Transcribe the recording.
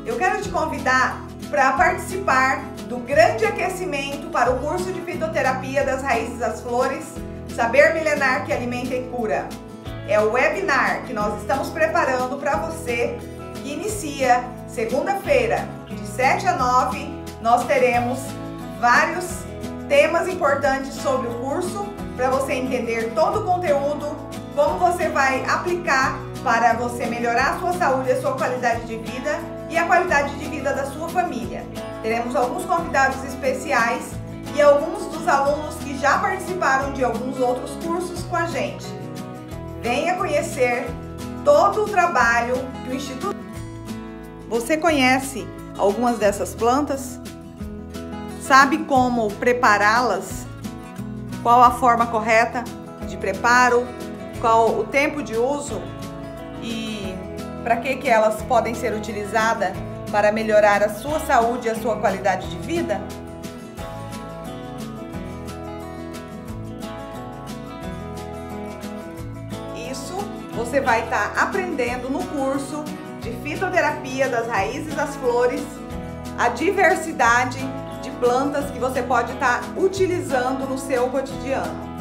Eu quero te convidar para participar do grande aquecimento para o curso de fitoterapia das raízes às flores, Saber Milenar que Alimenta e Cura. É o webinar que nós estamos preparando para você, que inicia segunda-feira, de 7 a 9. Nós teremos vários temas importantes sobre o curso, para você entender todo o conteúdo, como você vai aplicar para você melhorar a sua saúde, a sua qualidade de vida e a qualidade de vida da sua família. Teremos alguns convidados especiais e alguns dos alunos que já participaram de alguns outros cursos com a gente. Venha conhecer todo o trabalho que o Instituto... Você conhece algumas dessas plantas? Sabe como prepará-las? Qual a forma correta de preparo? Qual o tempo de uso? E para que elas podem ser utilizadas para melhorar a sua saúde e a sua qualidade de vida? Isso você vai estar aprendendo no curso de fitoterapia das raízes às flores, a diversidade de plantas que você pode estar utilizando no seu cotidiano.